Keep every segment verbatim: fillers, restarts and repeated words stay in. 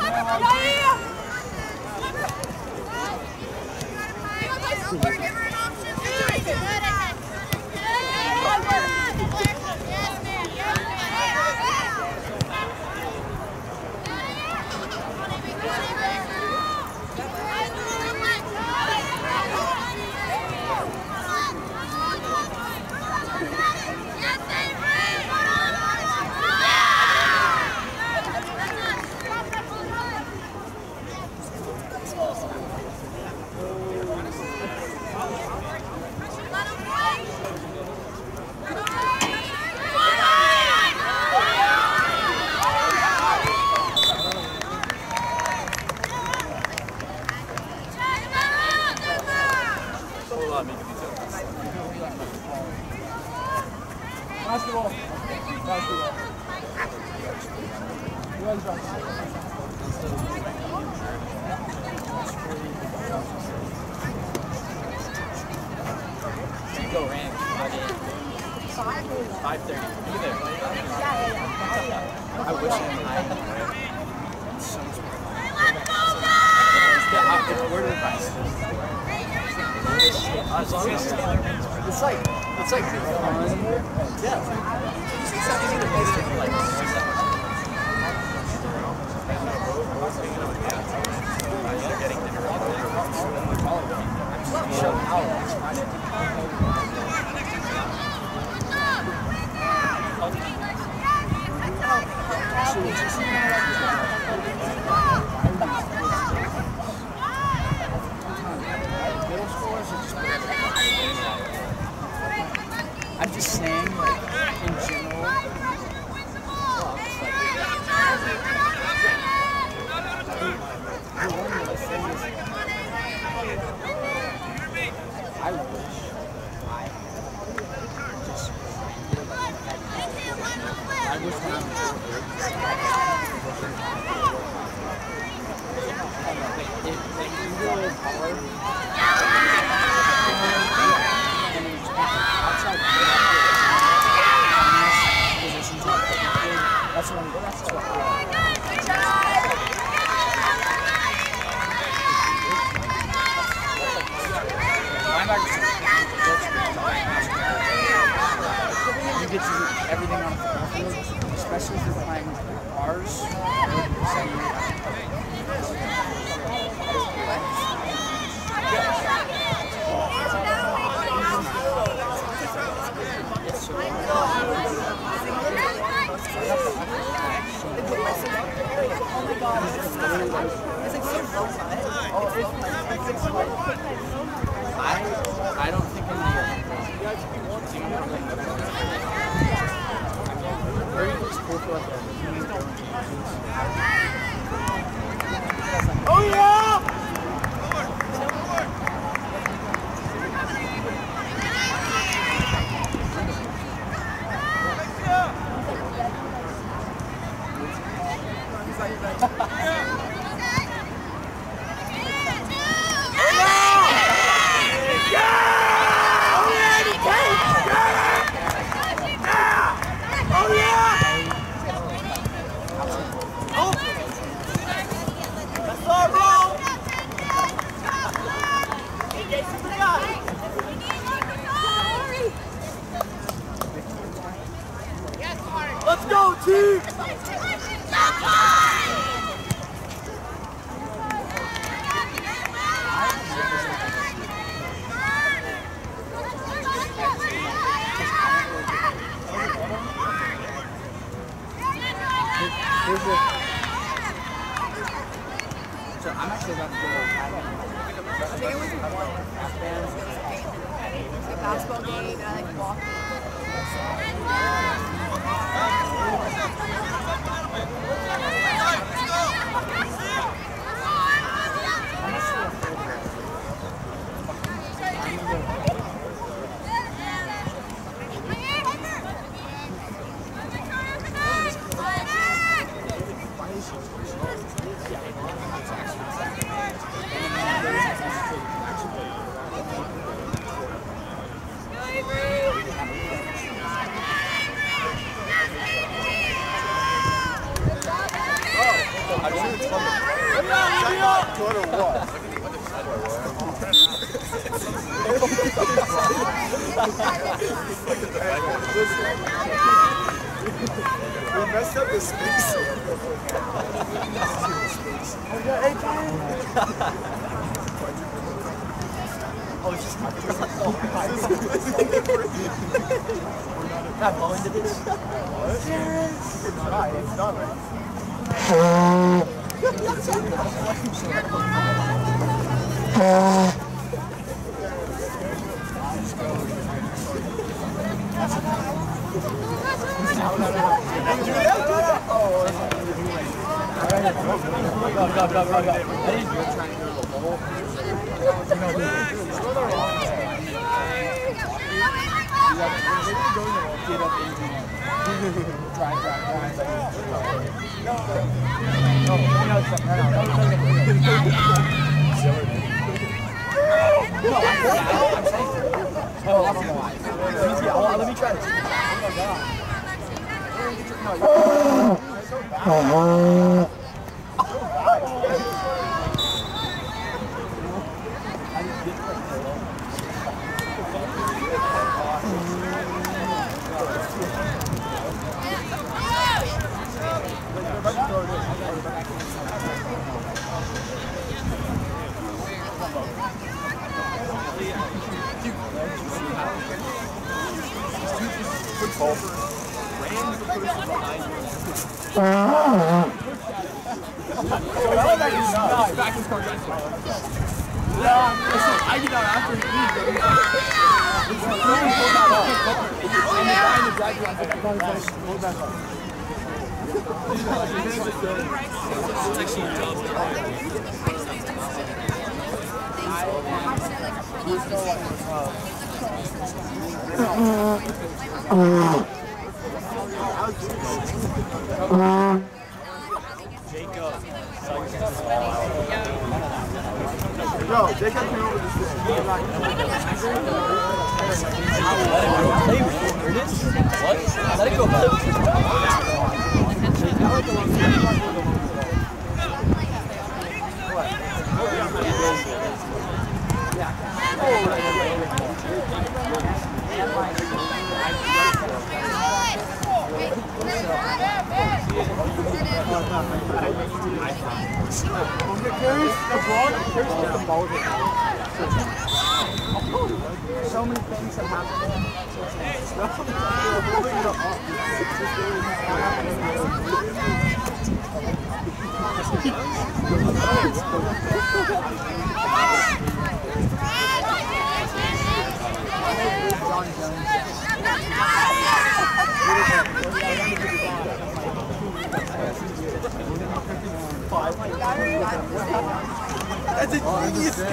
I'm just saying, like, in general. I wish I just. I wish when I'm it, like, you really hard. Outside positions, that's what I'm that's what you get to do everything on the field, especially if you're playing ours. I I don't think I'm here. Oh yeah! Let's go, team! So I'm actually about to go to I think it was one half band. It was a basketball game and I like walked. Good or what? We messed up the space. Oh, it's just not blowing into this. It's not, it's not right. Go, go, go, go, go. Try, try, try. No, Let me try this. I get out after he leaves. Bro, Jacob came over this way. What? Let it go, bud. So many things have happened. That's a genius game.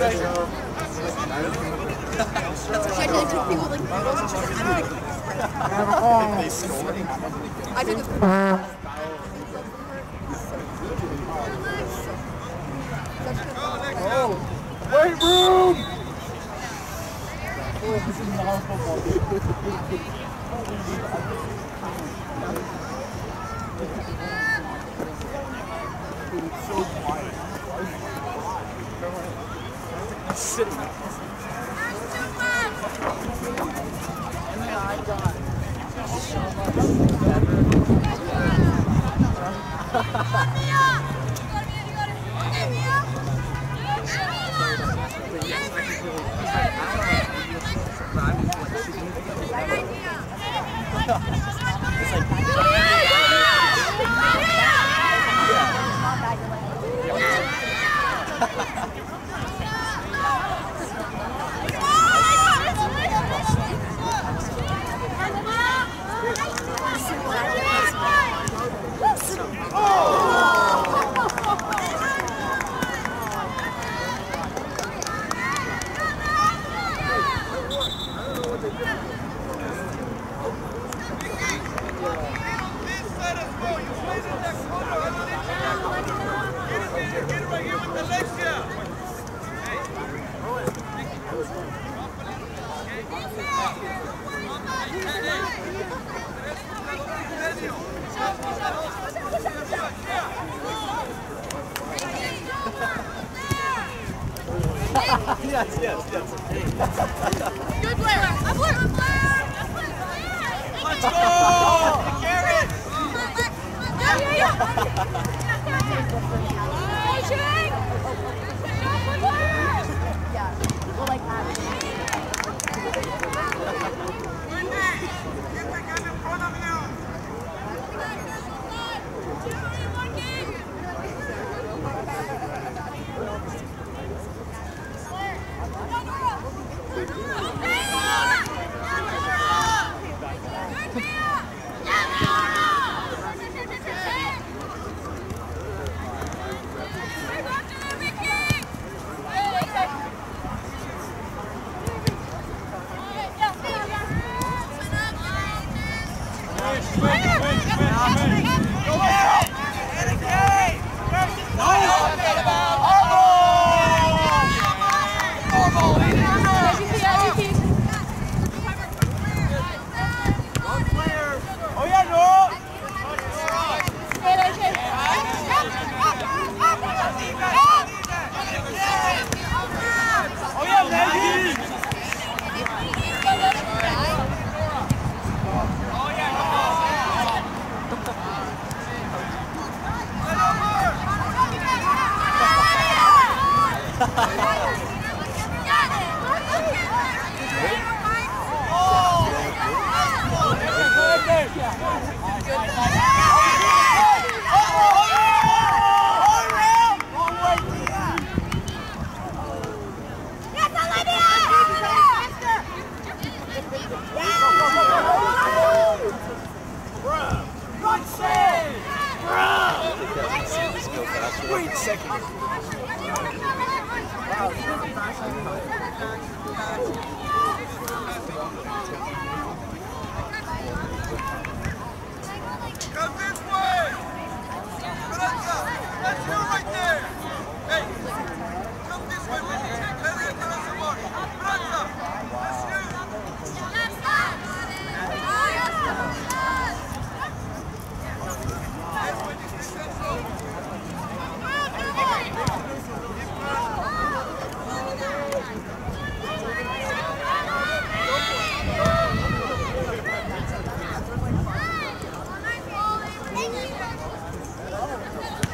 That's what I did. I took people like photos and shit. I don't know. I took a Oh, weight room! Oh, this is non-football. It's so quiet. I'm sitting there. And then I got so much better. Yes, yes, yes. Good player. Up player. Up player. Let's go! Garrett! Yeah, yeah, yeah. Coaching. Yeah. Well, like, Wait a second. Come this way! Esperanza! That's you right there! Hey! Come this way with me! Let it tell us more! Esperanza! That's you! That's when you can go!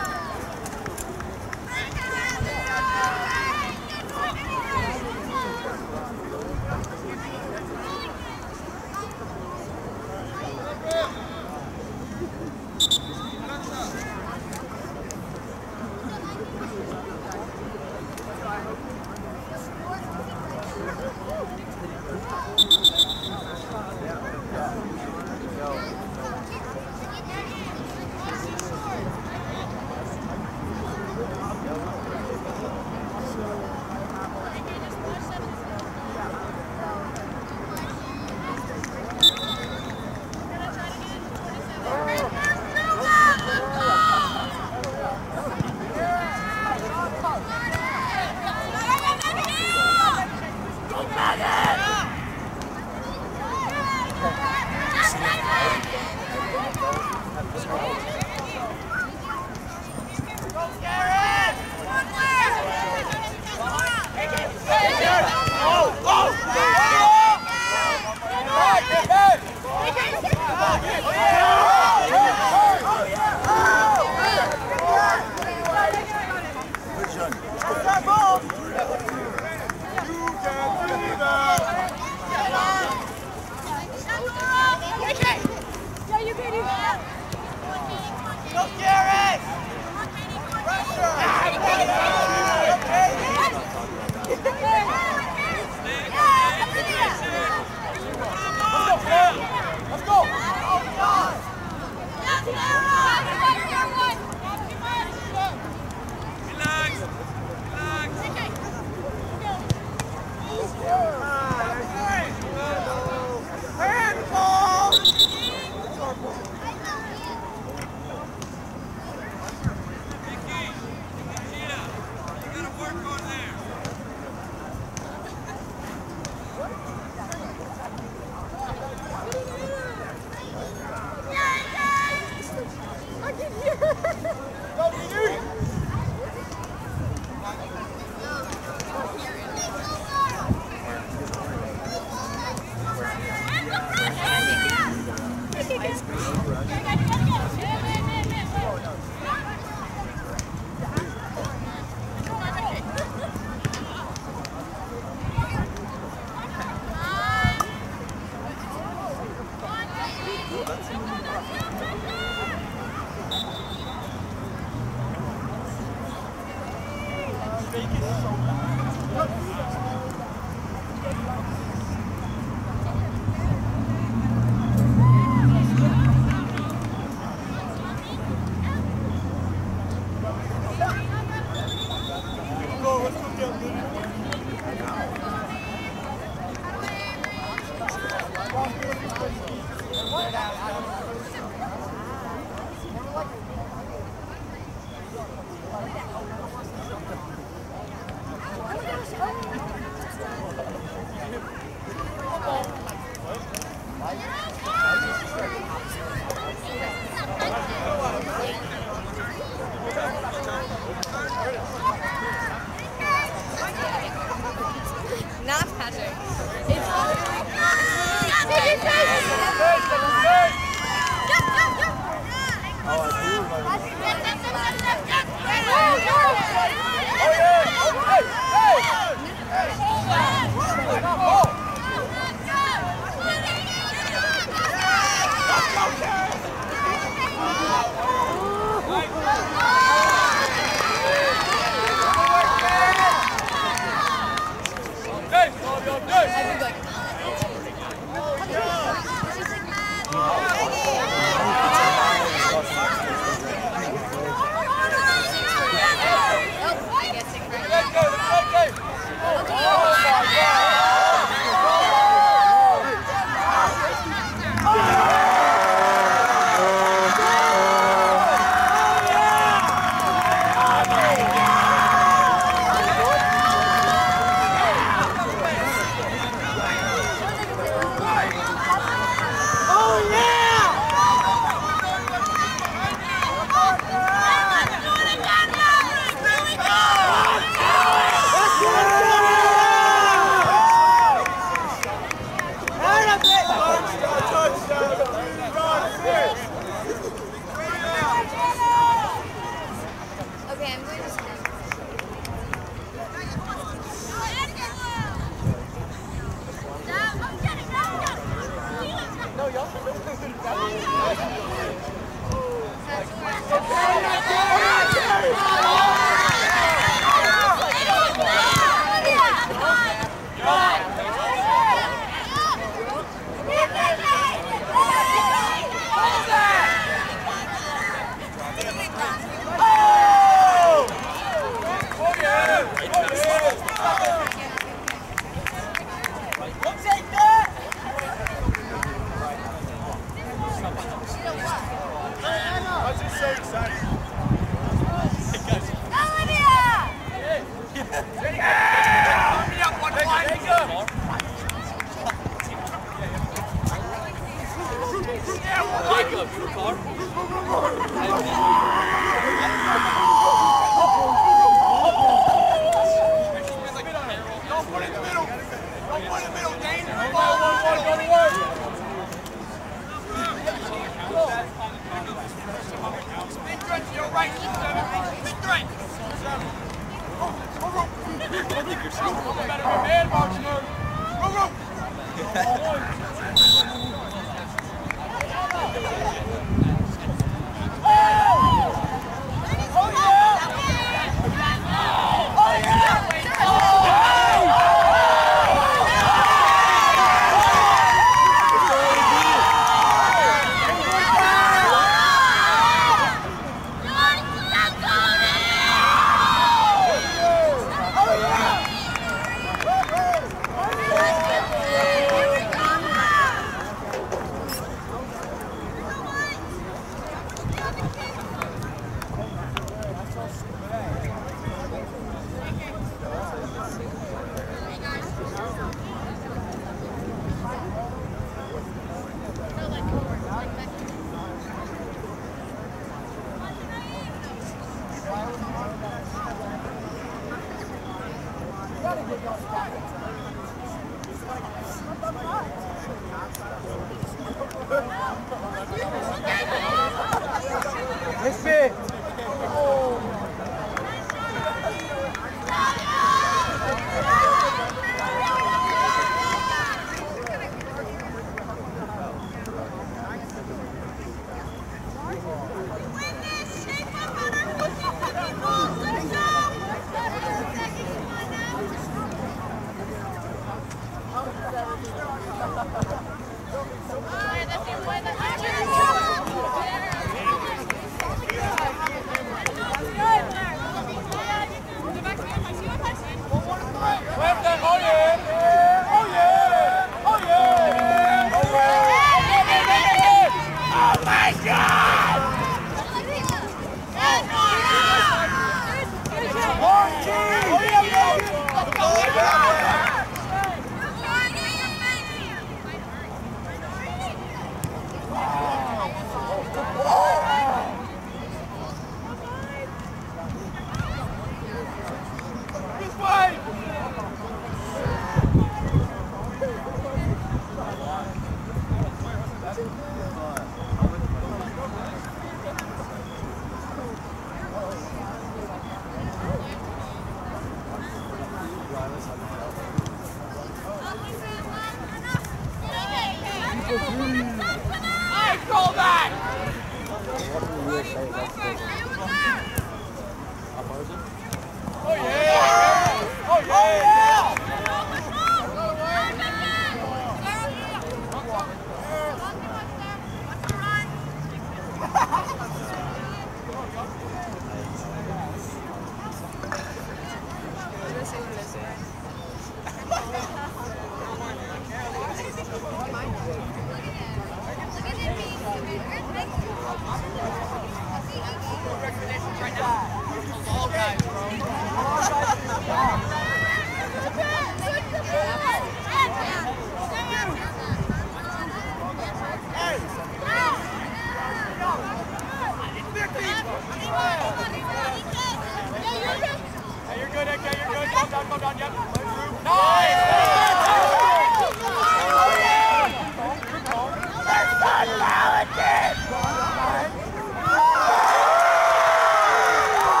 Nice!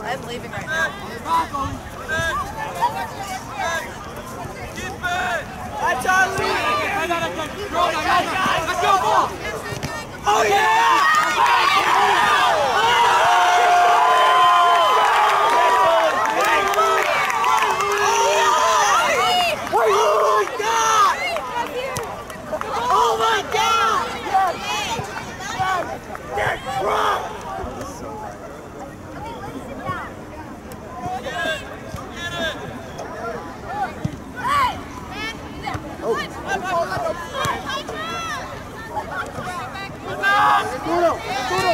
I'm leaving right now. That's our lead! Let's go, ball! Oh, yeah! Oh, my God! Yes! Yes! Get drunk! Escuro! Escuro!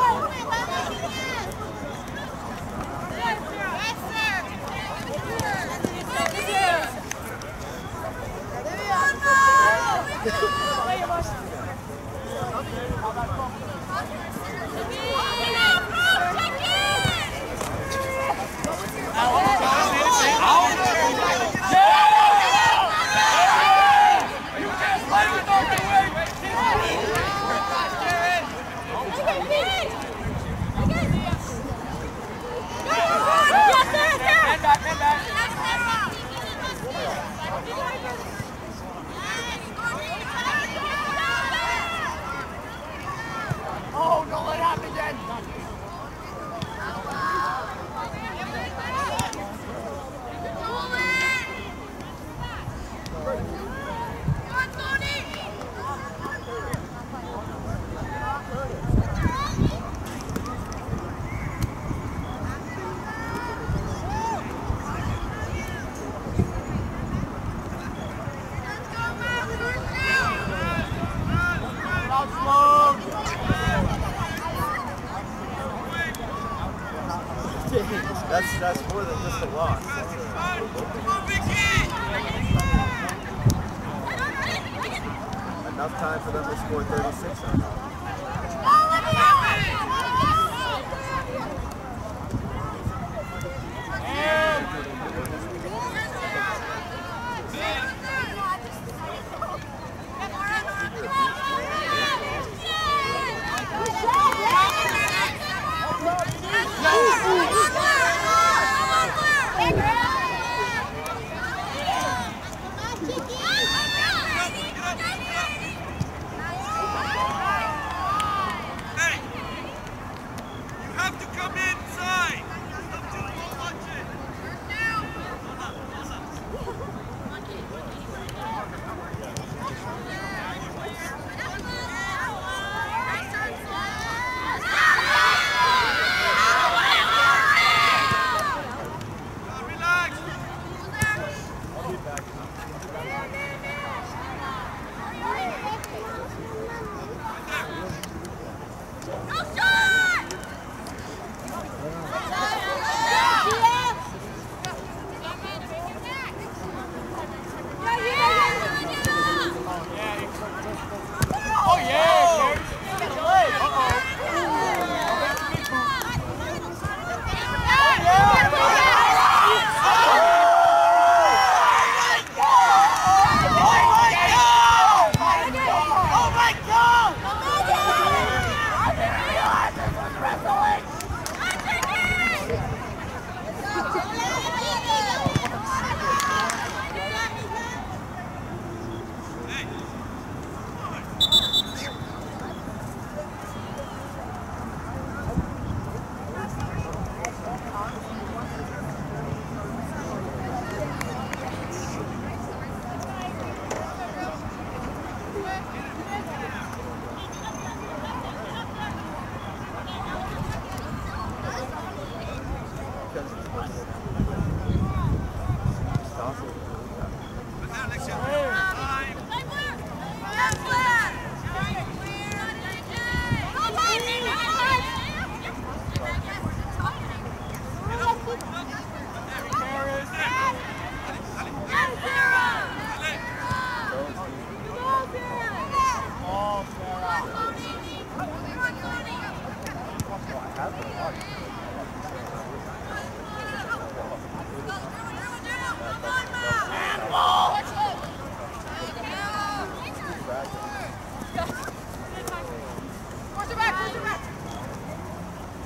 Oh, don't let it happen again! That's that's more than just a loss. Enough time for them to score thirty-six on that.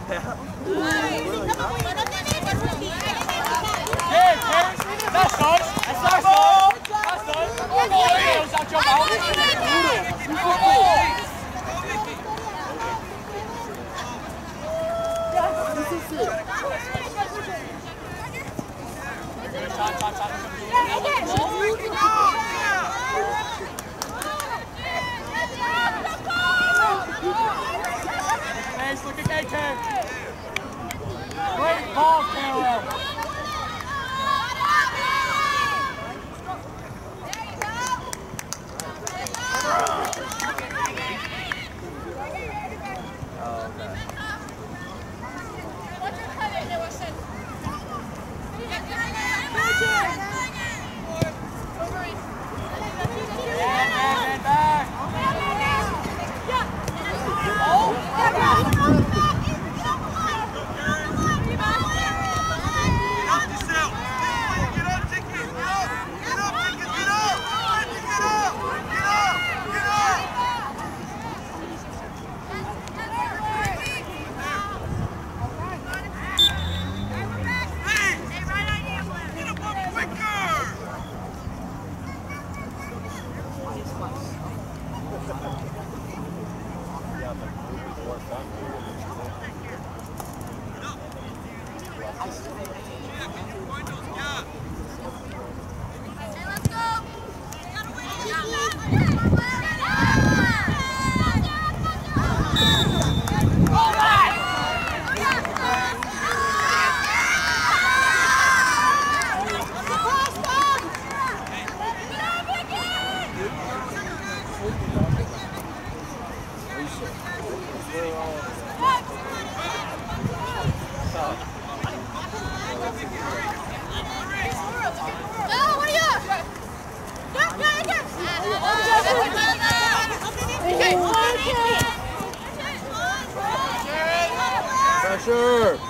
Look at K K. Great ball, Taylor. Pressure.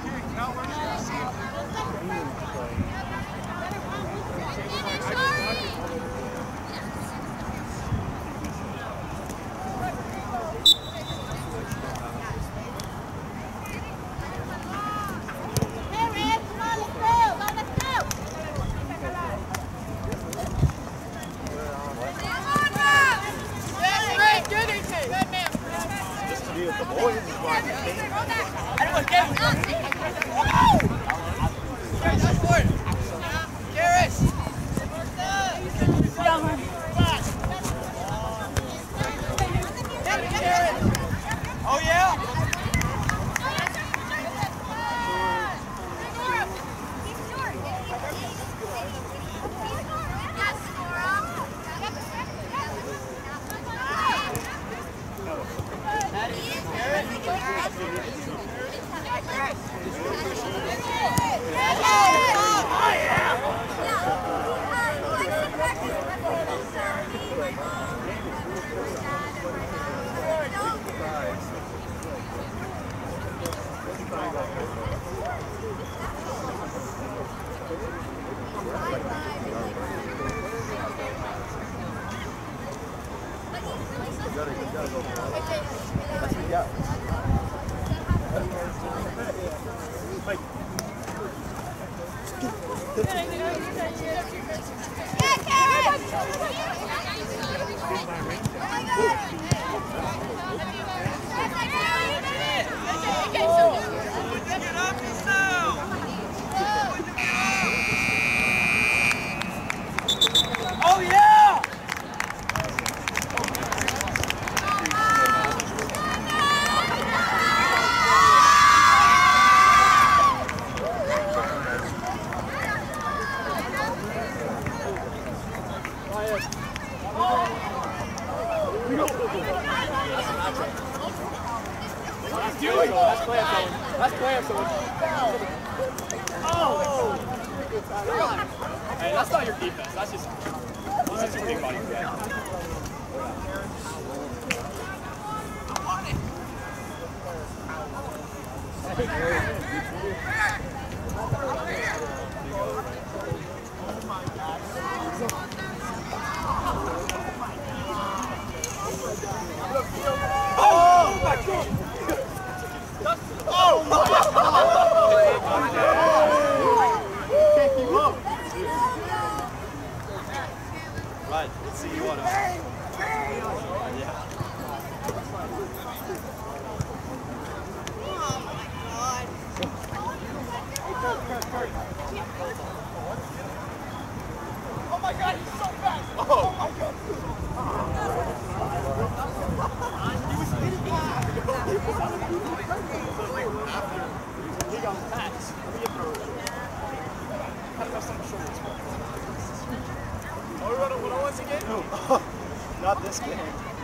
Not this game.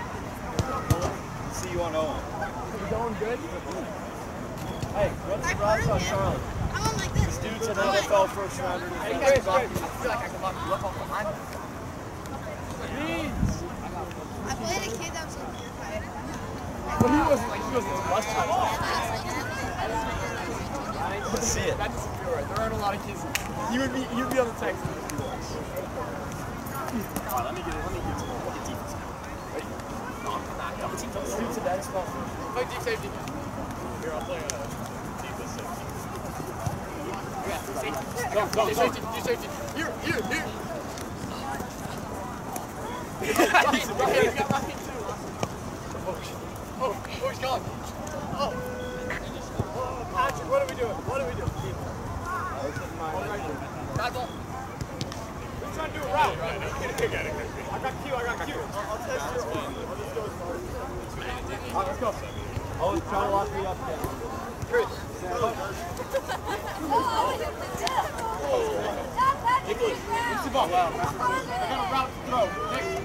See you on Owen. You going good? Hey, what's the surprise about Charlotte? I'm on like this. This dude's an N F L first rounder. Hey, Chris, Chris. I feel like I can lock you up off behind. Jeez. I played a kid that was like your height. But he wasn't like, he wasn't the best time. Let's see it. That doesn't feel right. There aren't a lot of kids. You would be, you'd be on the Texans. Alright, let me get it. Let me get it. Look at defense. Ready? Double team. Double team to that spot. Play deep safety. Here, I'll play uh, defense safety. Yeah, safety. Go, go, go. Safety, deep safety. Here, here, here. Right, got my feet too. Oh, oh, he's gone. Oh. Patrick, what are we doing? What are we doing? Bad ball. We're trying to do a route. I got Q, I got Q. I'll, I'll test your arm. I'll just go as far as All right, let's go. Oh, he's trying to lock me up there. Chris. Nicholas, what's the ball? I got a route to throw. Nick.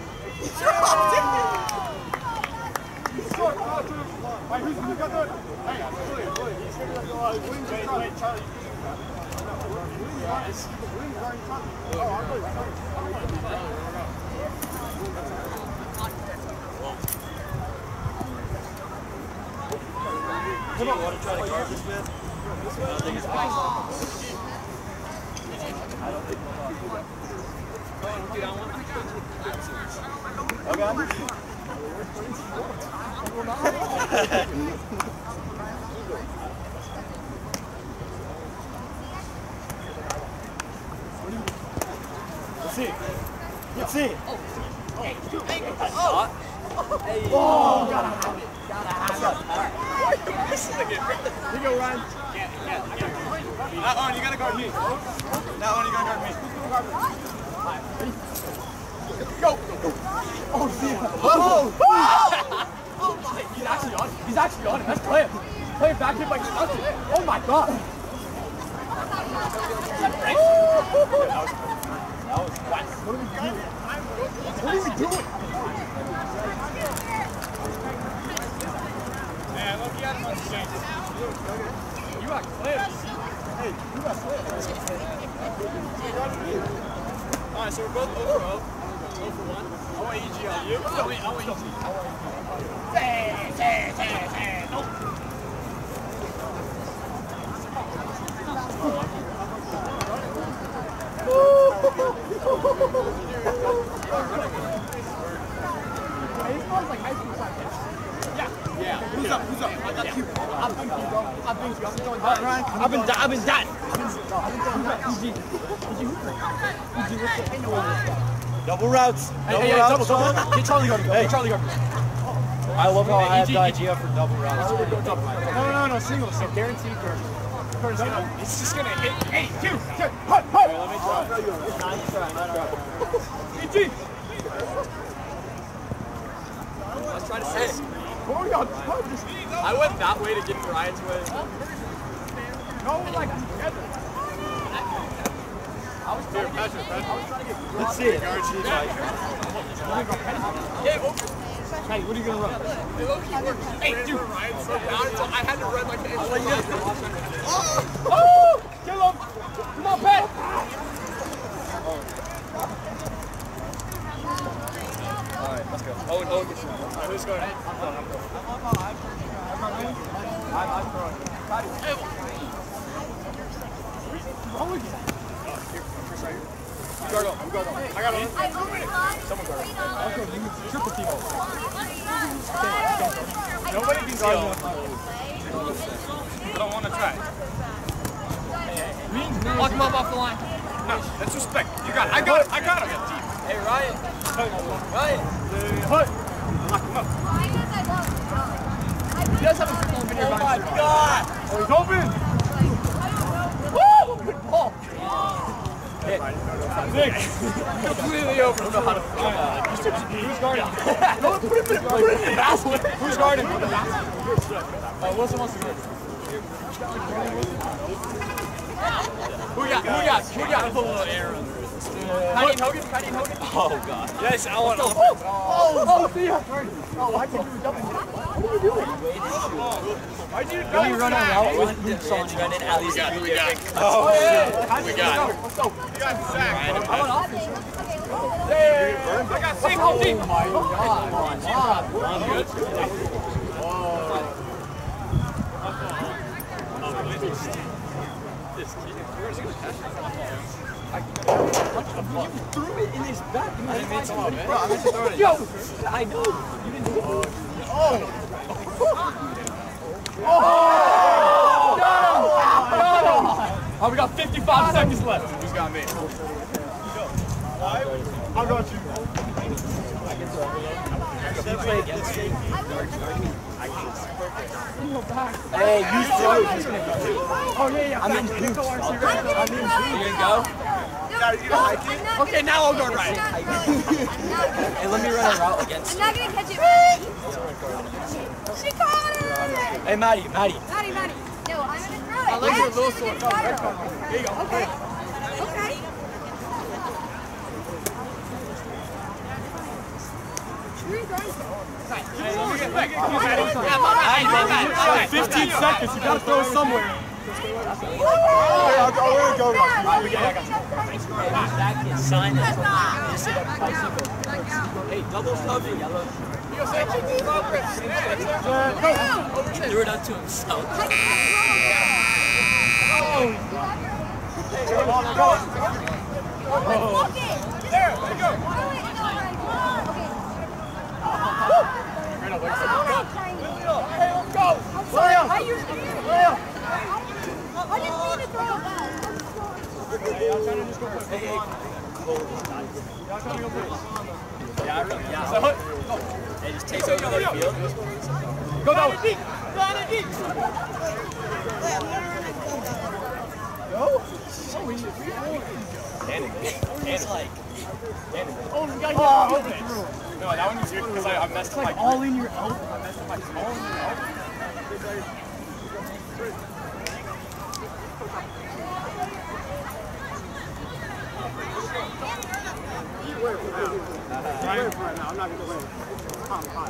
Short. Wait, who's who's got the? Hey, William, William. He's going to go out. William's wait, wait, Charlie. William's already talking. Oh, I'm going to Charlie. Come on, want to try to guard this man? Let's see. Let's see. Oh! Oh, gotta have it. Gotta have it. You're missing it. Here you go, Ryan. That one, you gotta guard me. That one, you gotta guard me. Go. Oh, see. Oh. Oh my. He's actually on it. He's actually on it. Let's play him. Play him back in by Johnson. Oh my God. That was what? What are we doing? What are we doing? Man, look, you had him on the change. You got clips. Hey, you got clips. Alright, so we're both over oh. oh for one. I want E G on you. I want, I want E G. Say, say, say, say, no. It smells like high school soccer. Yeah. Yeah. Who's up? Who's up? I got you. I'm thinking, bro. I'm thinking. I'm going Alright, Ryan. I've been, I've been done. E G. E G, what's up? Double routes. Hey, Double hey, hey, routes. double, double. Get Charlie Gardner. Hey, Charlie Gardner. I love how I have E G, the idea for double routes. No, no, no, singles. So guaranteed for. It's just gonna hit. Eight, two, two, hut, hut. Let me try. E G. Let's try to say. What are we on? Just I went that way to get in Ryan's way. no, we're like together. I was Here, Patrick, Patrick. Let's see it. Yeah, open. Hey, what are you gonna run? They low-key worked. Hey, dude. Ryan slowed down until I had to run like the oh, Oh! Kill him! Come on, Pat! Alright, let's go. Owen, Owen gets shot. Alright, who's going? I'm done, I'm done. I'm, I'm throwing. What's wrong with you? You guard on, you guard on. I got on. Someone guard on. Okay, you triple team over. Nobody can guard on. I don't want to try. Lock him up off the line. No, that's respect. You got it. I got it. I got him. Hey, Ryan. Ryan. Put. Lock him up. He does have a small video. Oh my God. Oh, he's open. Woo! Good ball. Nick. Completely over. I don't know how to Who's guarding? No, put him in, put him in the basket. Who's guarding? Uh, Wilson wants to guard. Who got? Who got? Who got? Put a little air under it. Cuddy and Hogan? Cuddy and Hogan? Oh God. Yes, I want to. Oh, oh, oh, see ya. Oh, I can't do a double. What are you doing? Why'd you Let me run out with boots on. We got it. We got it. We got it. Oh, yeah. We got it. Let's go. You got the sack. I want offense. I got six whole team. Oh my God. I'm good. You threw it in his back. I didn't mean to, man. Bro, I meant to throw it. Yo, I know. You didn't do it. Oh. Oh. Got him. Got him. Oh, we got fifty-five seconds left. Who's got me? I got you. Can you play against me? Hey, you too. Oh, yeah, yeah. I'm in boots. I'm in boots. You gonna go? Okay, now I'll go right. Hey, let me run a route against I'm not gonna catch it. She caught it! Hey, Maddie, Maddie. Maddie, Maddie. No, I'm gonna throw it. I like your little actually sword. didn't fire. There you go. Okay. Okay. fifteen seconds. You gotta throw it somewhere. I'll go. We're going to That can sign it. Hey, double cover, yellow. He threw it up to himself. They just take over the field. Go down deep. Go deep. Go. Oh, we should be It's like, Oh, we gotta get oh, it through. No, that one was weird because I, I messed up like my all in your elbow. I messed up my all in your elbow. Right now, I'm not gonna win. I'm hot.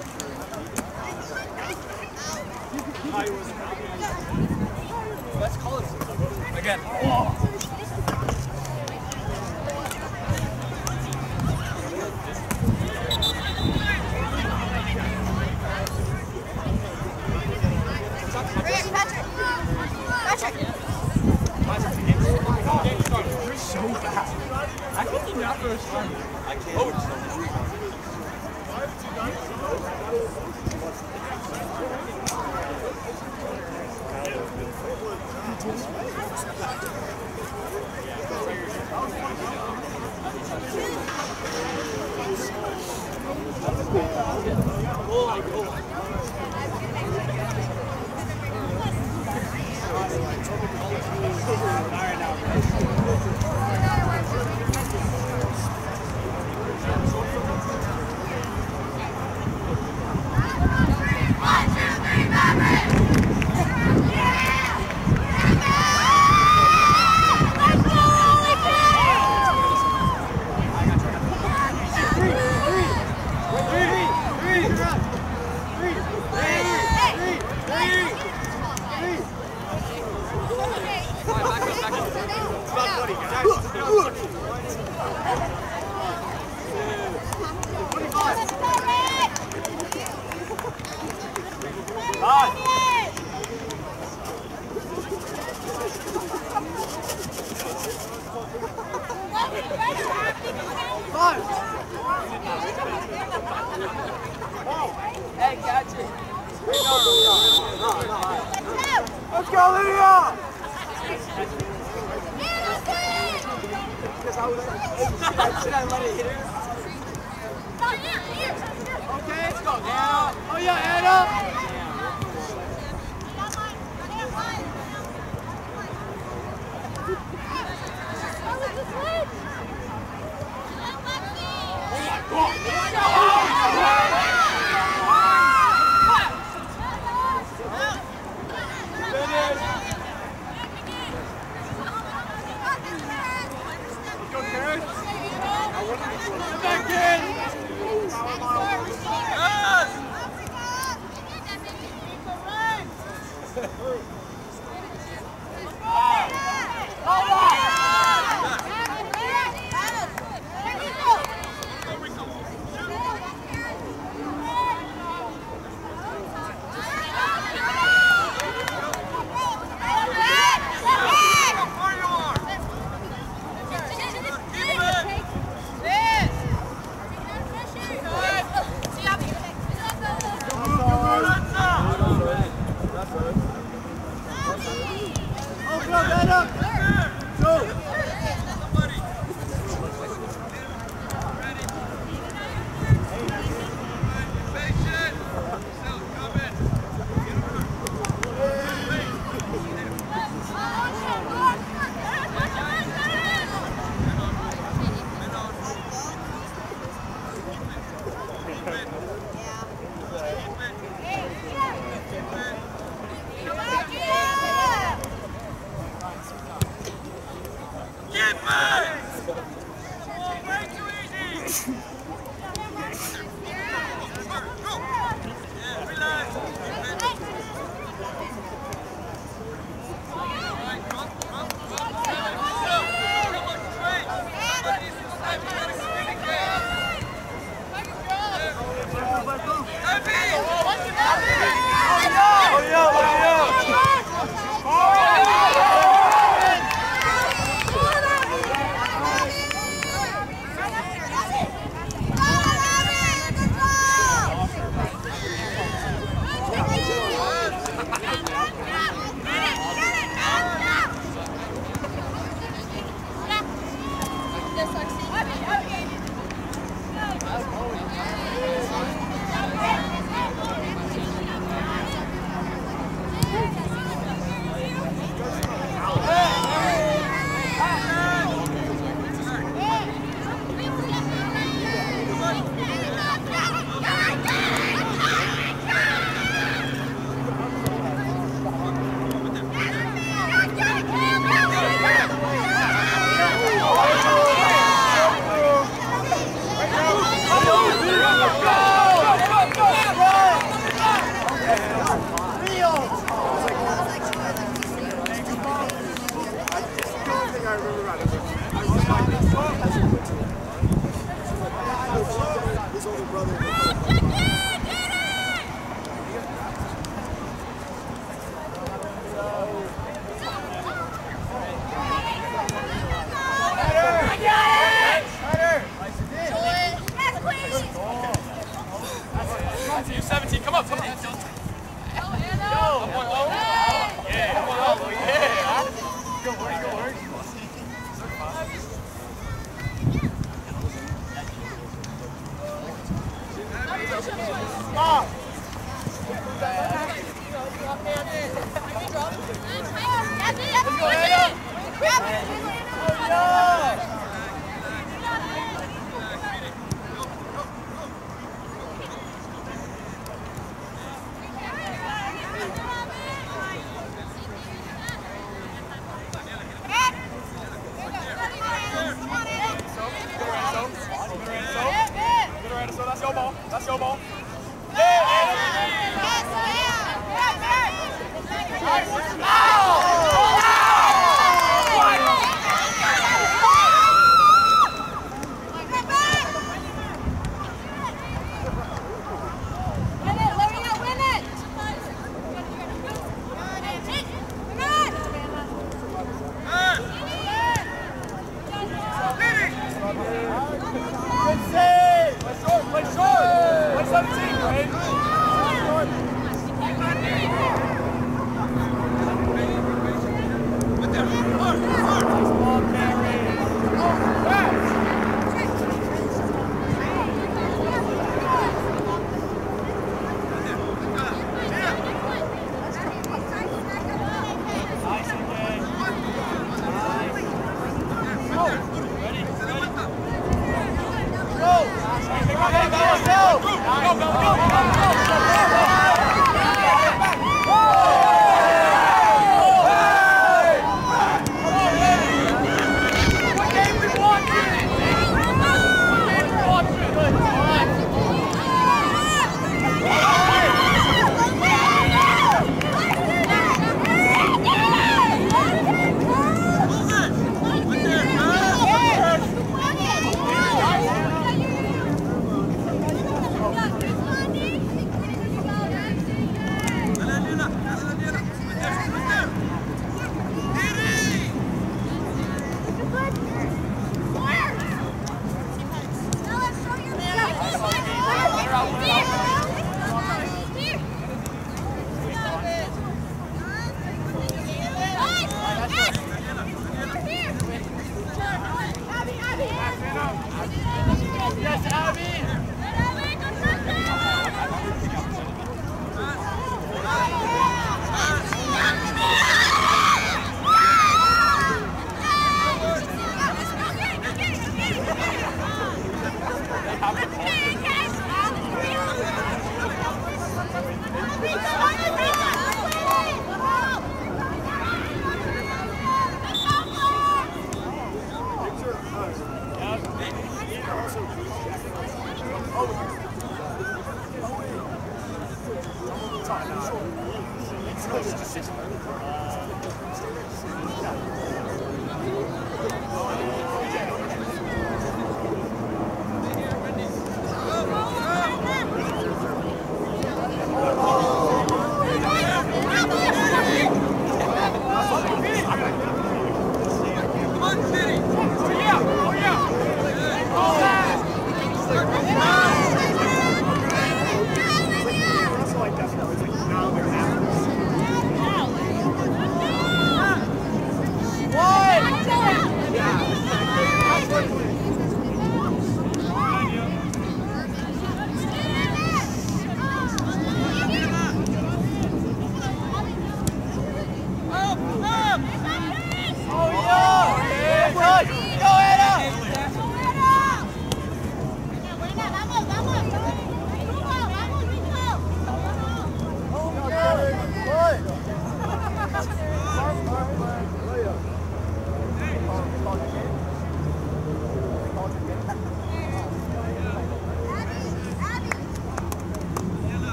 let's call it again. You're so fast. I think you got first time. I can't. Oh, hey, catch it. Let's go, Lydia! Should I let it hit her? Okay, let's go. Anna. Oh yeah, Anna. I remember right. I was like, His older brother. you seventeen, come up, come on. Yo, come on, oh. Yeah, come on, oh, yeah. Go, work, go, work. Stop. That's your ball. That's your ball. Play short, play short. Play short.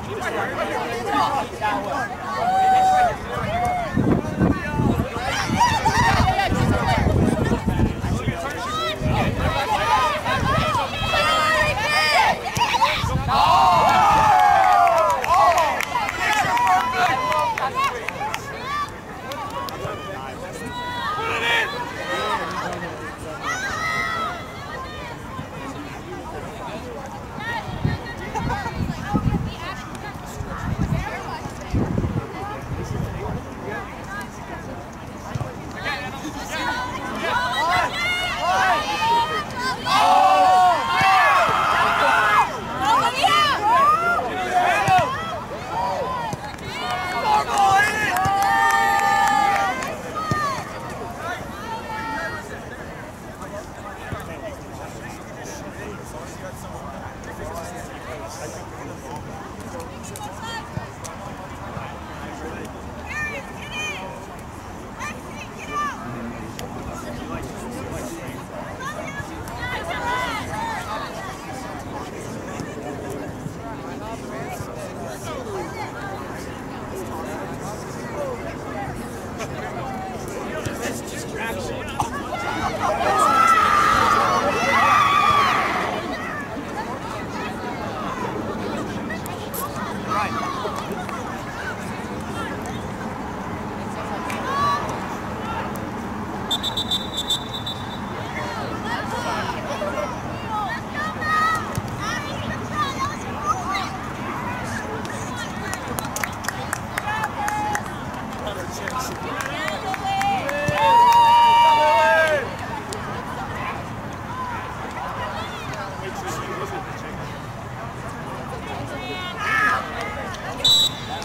Wait,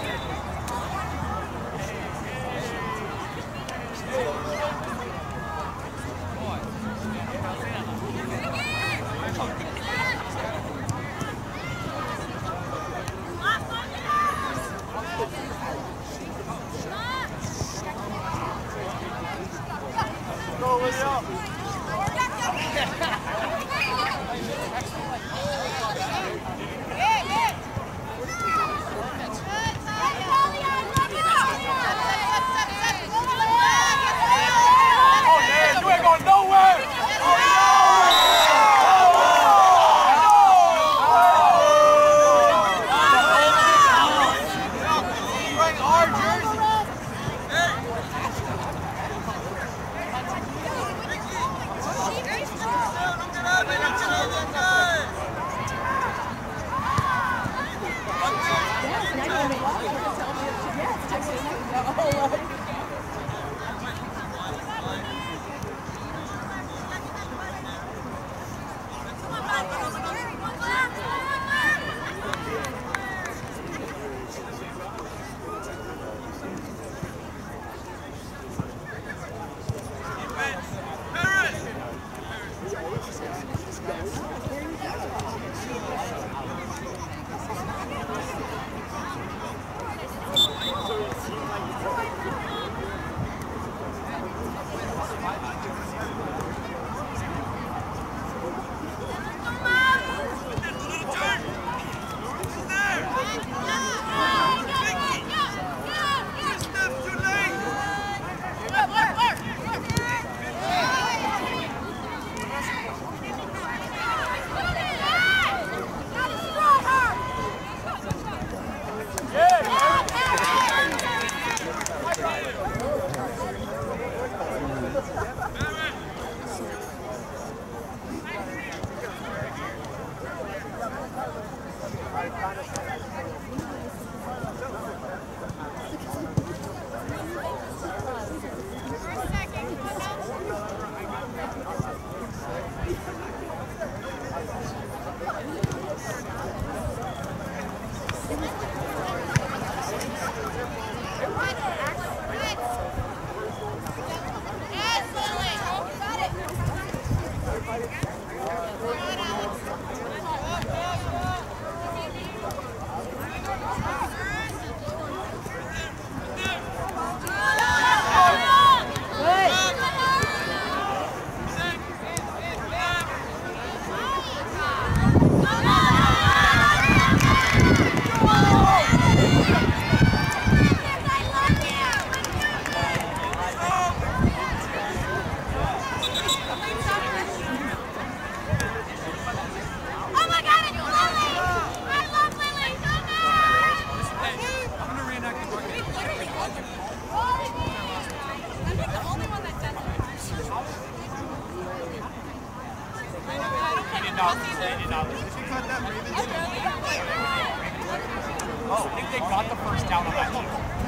they got the first down on that team.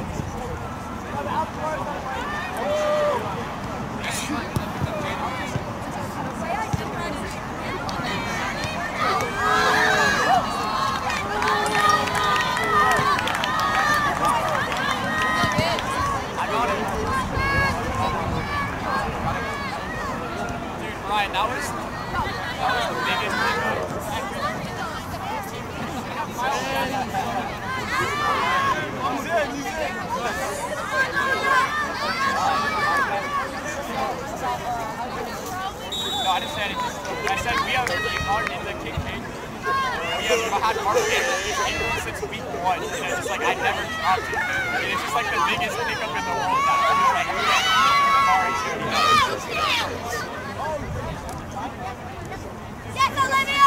Ryan, that was, that was the biggest thing. He's in, he's in. No, I didn't say anything. I said we have our in the kick cage. We have had our kick since week one. And it's just like I never dropped it. And it's just like the biggest pickup in the world now. It's like, sorry, too. Yes, Olivia!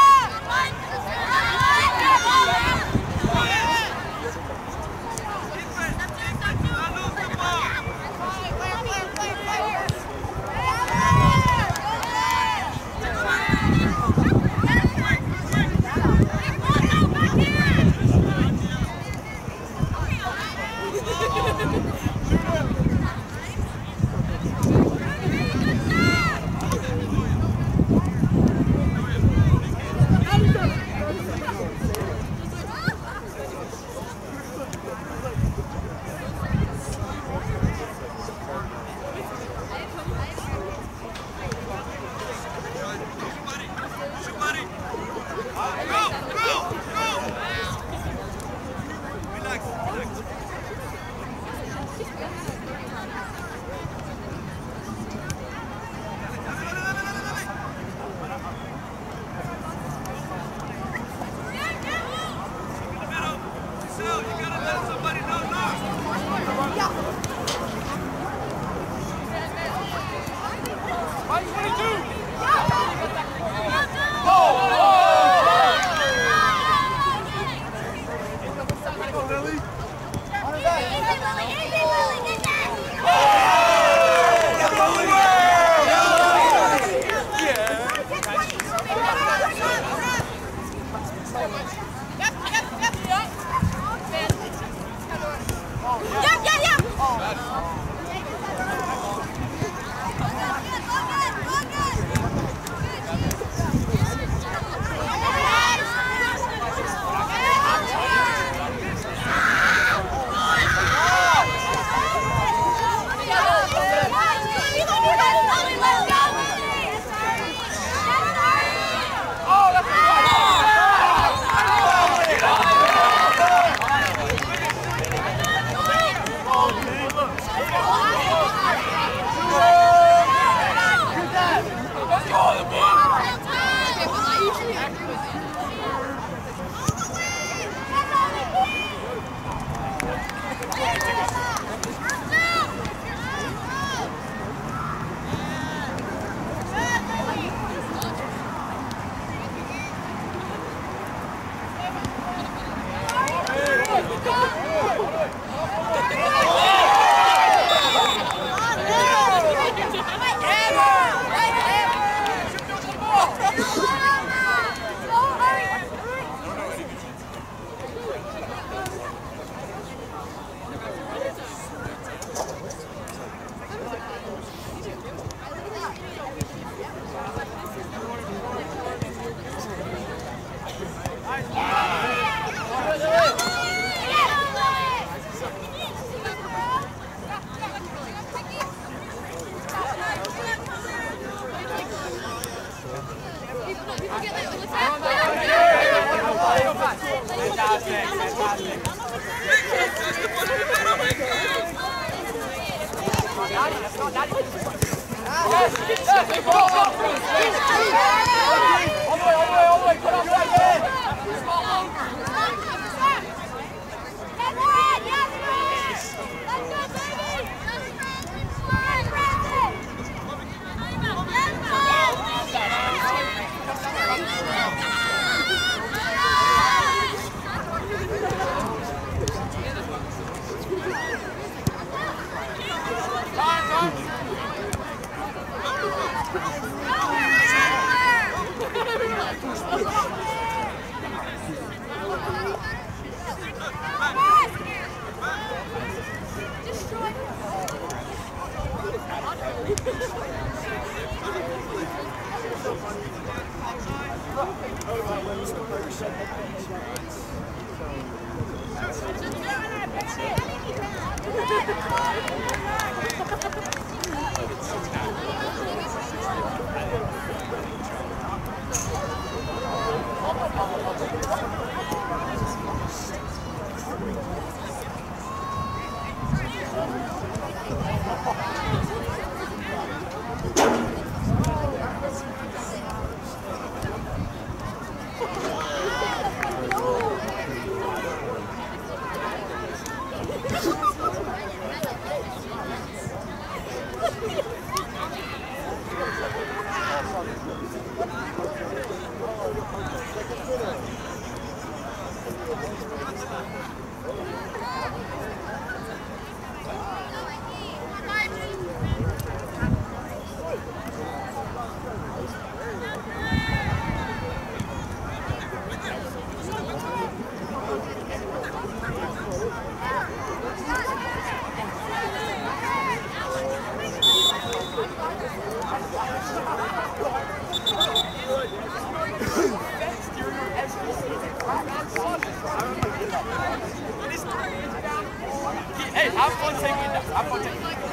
Fire! Hey, have fun taking that. Have fun taking that.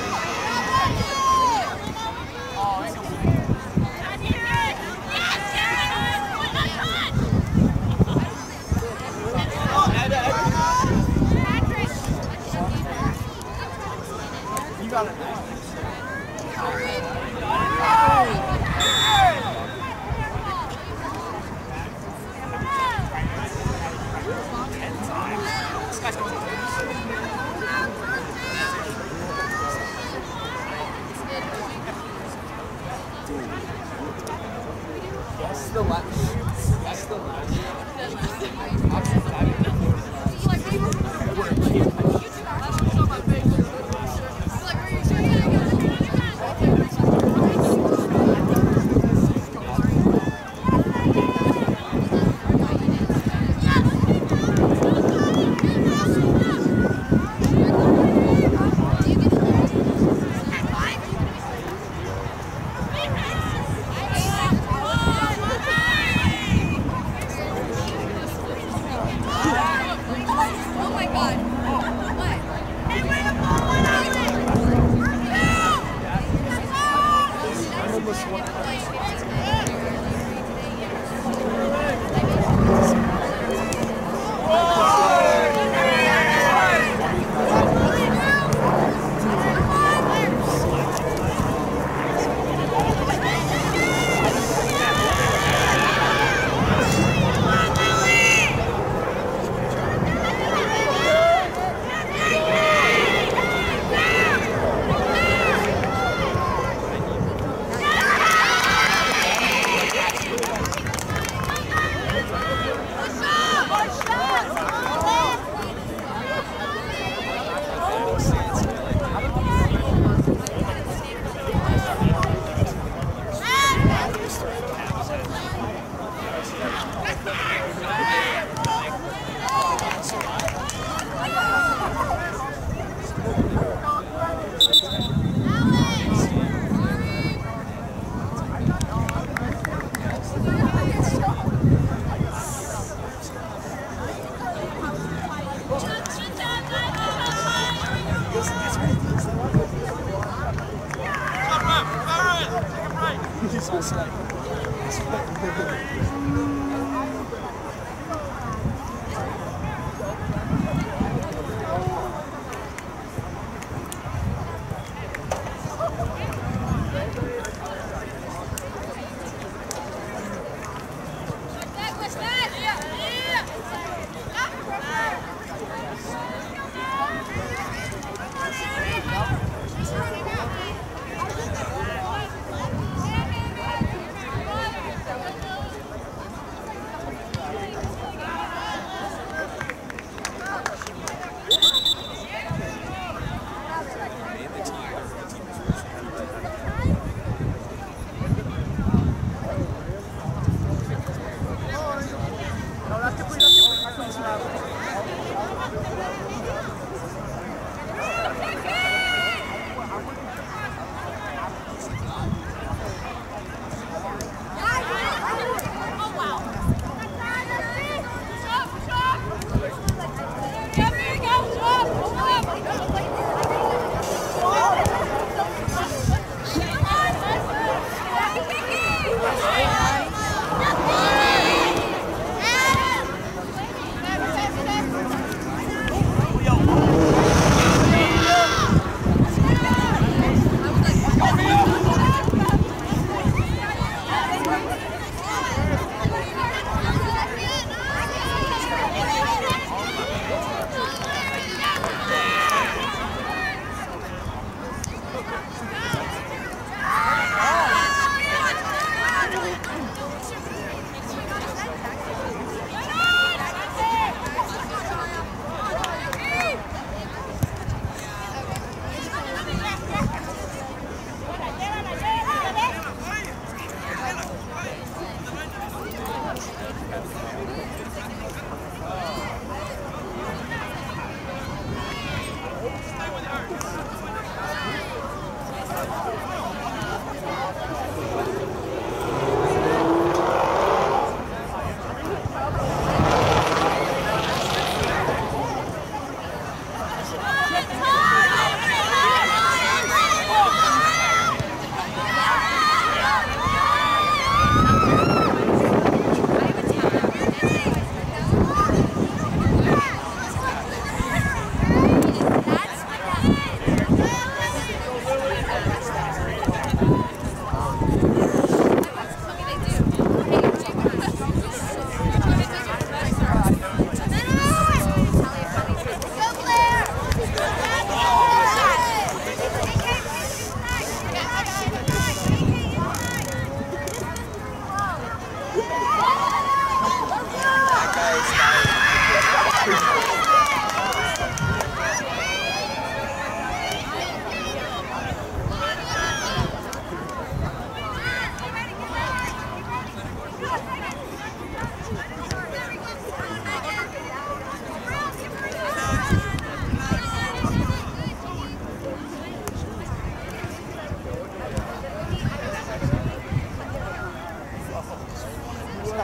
Yes! the last. That's the last.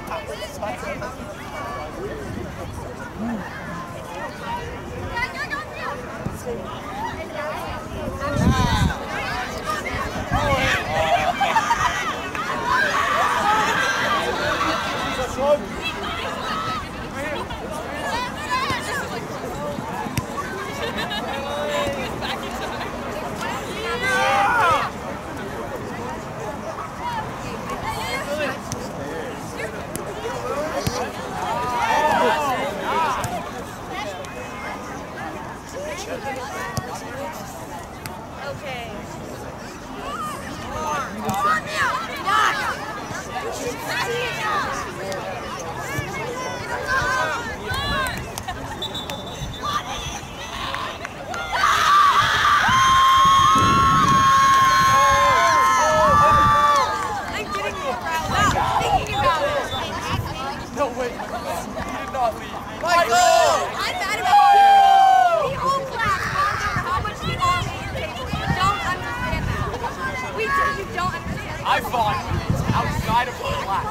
I fought outside of the class.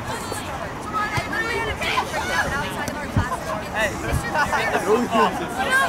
Hey.